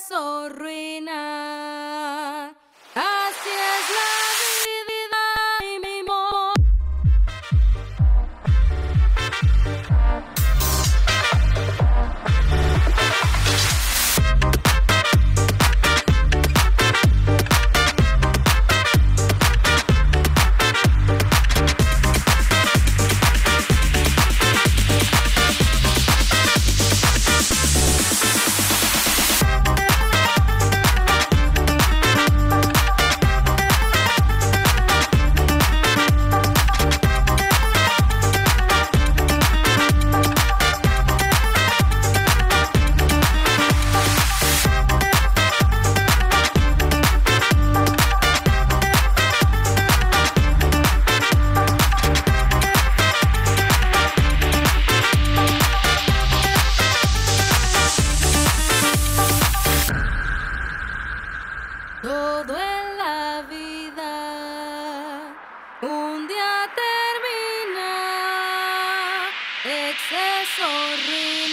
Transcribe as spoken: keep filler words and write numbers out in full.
exceso ruina. Así es la vida y mi amor. Todo en la vida un día termina, exceso ruina.